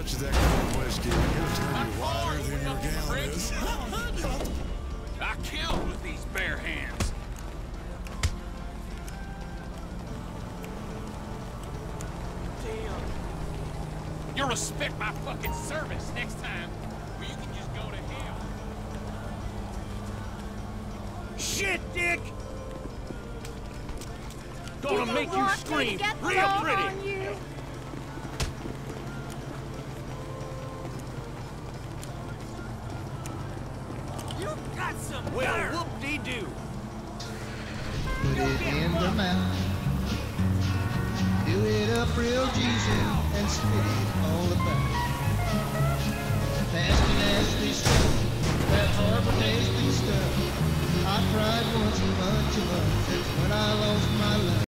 much of that cold whiskey, it'll turn you wider than your gown is. I killed with these bare hands. Damn. You'll respect my fucking service next time, or you can just go to hell. Shit, Dick! Gonna make you scream real pretty. You got some well, whoop-de-doo. Put it in the mouth. Do it up real juicy and spit it all about. Nasty, nasty stuff. That harbor nasty stuff. I cried once a month, since when I lost my love.